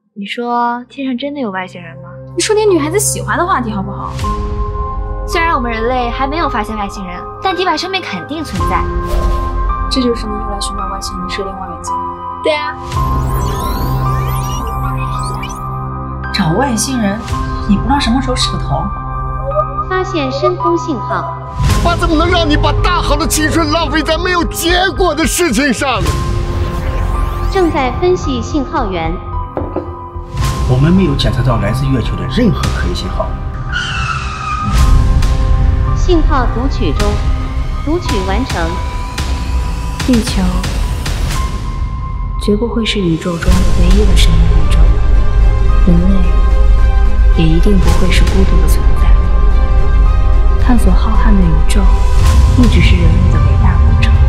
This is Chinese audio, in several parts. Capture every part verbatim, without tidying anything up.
你说天上真的有外星人吗？ 你说点女孩子喜欢的话题好不好？ 虽然我们人类还没有发现外星人，但地外生命肯定存在。 这就是你用来寻找外星人的射电望远镜？ 对啊。 找外星人，你不知道什么时候是个头？ 发现深空信号。 爸怎么能让你把大好的青春浪费在没有结果的事情上呢？ 正在分析信号源。 我们没有检测到来自月球的任何可疑信号。 信号读取中，读取完成。 地球绝不会是宇宙中唯一的生命宇宙，人类也一定不会是孤独的存在。探索浩瀚的宇宙，一直是人类的伟大工程。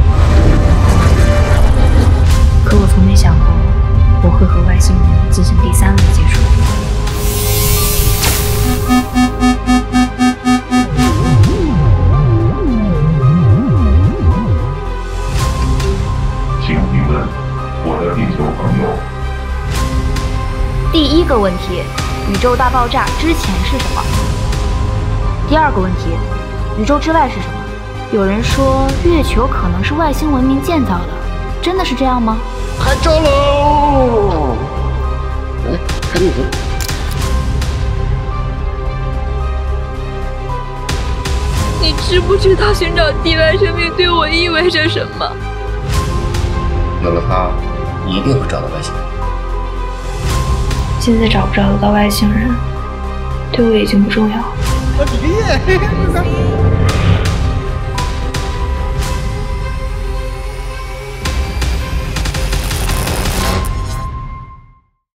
可我从没想过，我会和外星人进行第三轮接触。 请提问，我的地球朋友。 第一个问题，宇宙大爆炸之前是什么？第二个问题，宇宙之外是什么？有人说月球可能是外星文明建造的，真的是这样吗？ 拍照喽！来，看你的。 你知不知道寻找地外生命对我意味着什么？ 有了它，你一定会找到外星人。 现在找不找得到外星人，对我已经不重要了。 我几个月。